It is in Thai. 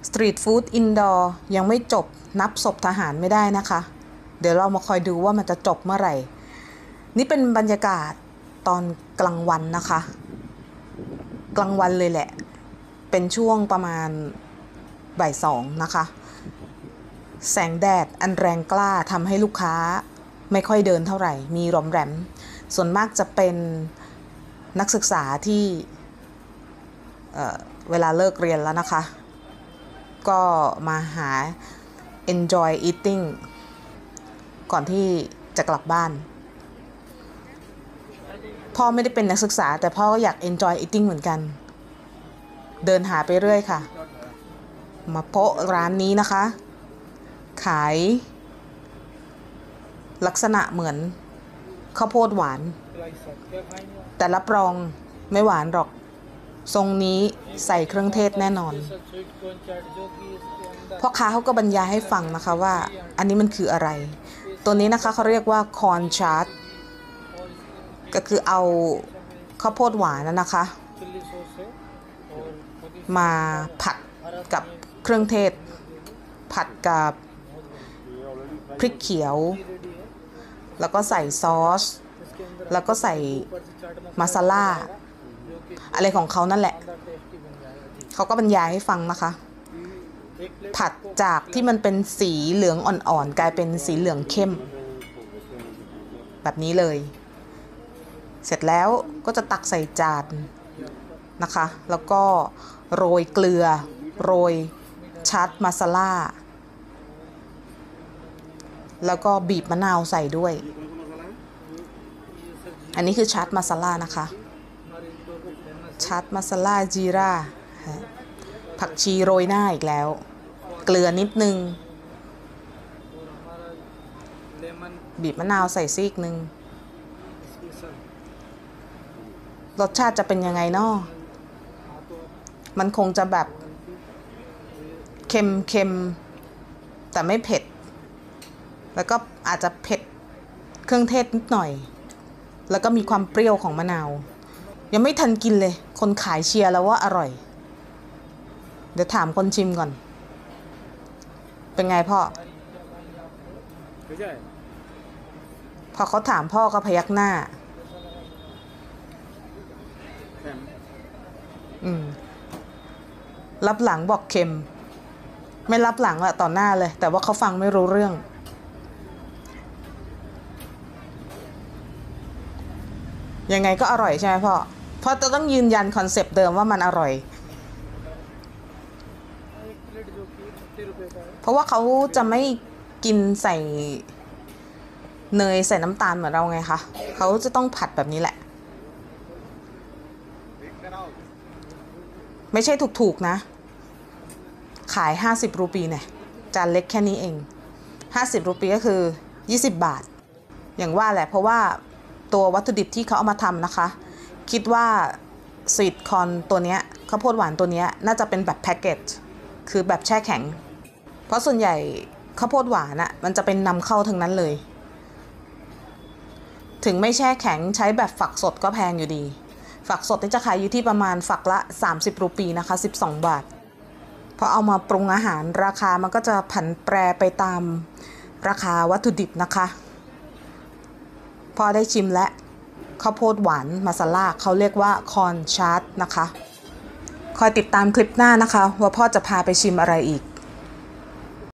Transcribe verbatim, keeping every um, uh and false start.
สตรีทฟู้ดอินดอร์ยังไม่จบนับศพทหารไม่ได้นะคะเดี๋ยวเรามาคอยดูว่ามันจะจบเมื่อไหร่นี่เป็นบรรยากาศตอนกลางวันนะคะกลางวันเลยแหละเป็นช่วงประมาณบ่ายสองนะคะแสงแดดอันแรงกล้าทำให้ลูกค้าไม่ค่อยเดินเท่าไหร่มีหลอมแหลมส่วนมากจะเป็นนักศึกษาที่เอ่อเวลาเลิกเรียนแล้วนะคะก็มาหา enjoy eating ก่อนที่จะกลับบ้านพ่อไม่ได้เป็นนักศึกษาแต่พ่อก็อยาก enjoy eating เหมือนกันเดินหาไปเรื่อยค่ะมาโพะร้านนี้นะคะขายลักษณะเหมือนข้าวโพดหวานแต่รับรองไม่หวานหรอกทรงนี้ใส่เครื่องเทศแน่นอนพ่อค้าเขาก็บรรยายให้ฟังนะคะว่าอันนี้มันคืออะไรตัวนี้นะคะเขาเรียกว่าคอร์นชาร์ตก็คือเอาข้าวโพดหวานนะคะมาผัดกับเครื่องเทศผัดกับพริกเขียวแล้วก็ใส่ซอสแล้วก็ใส่มาซาล่าอะไรของเขานั่นแหละเขาก็บรรยายให้ฟังนะคะผัดจากที่มันเป็นสีเหลืองอ่อนๆกลายเป็นสีเหลืองเข้มแบบนี้เลยเสร็จแล้วก็จะตักใส่จานนะคะแล้วก็โรยเกลือโรยชัดมาซาล่าแล้วก็บีบมะนาวใส่ด้วยอันนี้คือชัดมาซาล่านะคะชัดมาซาล่าจีราผักชีโรยหน้าอีกแล้วเกลือนิดนึงบีบมะนาวใส่ซีกนึงรสชาติจะเป็นยังไงเนาะมันคงจะแบบเค็มเค็มแต่ไม่เผ็ดแล้วก็อาจจะเผ็ดเครื่องเทศนิดหน่อยแล้วก็มีความเปรี้ยวของมะนาวยังไม่ทันกินเลยคนขายเชียร์แล้วว่าอร่อยเดี๋ยวถามคนชิมก่อนเป็นไงพ่อพอเขาถามพ่อก็พยักหน้าอืมรับหลังบอกเค็มไม่รับหลังอะต่อหน้าเลยแต่ว่าเขาฟังไม่รู้เรื่องยังไงก็อร่อยใช่ไหมพ่อเพราะจะต้องยืนยันคอนเซปต์เดิมว่ามันอร่อยเพราะว่าเขาจะไม่กินใส่เนยใส่น้ำตาลเหมือนเราไงคะเขาจะต้องผัดแบบนี้แหละไม่ใช่ถูกๆนะขายห้าสิบรูปีเนี่ยจานเล็กแค่นี้เองห้าสิบรูปีก็คือยี่สิบบาทอย่างว่าแหละเพราะว่าตัววัตถุดิบที่เขาเอามาทำนะคะคิดว่าสวีทคอร์นตัวนี้ข้าวโพดหวานตัวนี้น่าจะเป็นแบบแพ็กเกจคือแบบแช่แข็งเพราะส่วนใหญ่ข้าวโพดหวานอะมันจะเป็นนำเข้าทั้งนั้นเลยถึงไม่แช่แข็งใช้แบบฝักสดก็แพงอยู่ดีฝักสดนี่จะขายอยู่ที่ประมาณฝักละสามสิบรูปีนะคะสิบสองบาทพอเอามาปรุงอาหารราคามันก็จะผันแปรไปตามราคาวัตถุดิบนะคะพอได้ชิมและข้าวโพดหวานมาซาล่าเขาเรียกว่าคอร์นชาร์ตนะคะคอยติดตามคลิปหน้านะคะว่าพ่อจะพาไปชิมอะไรอีก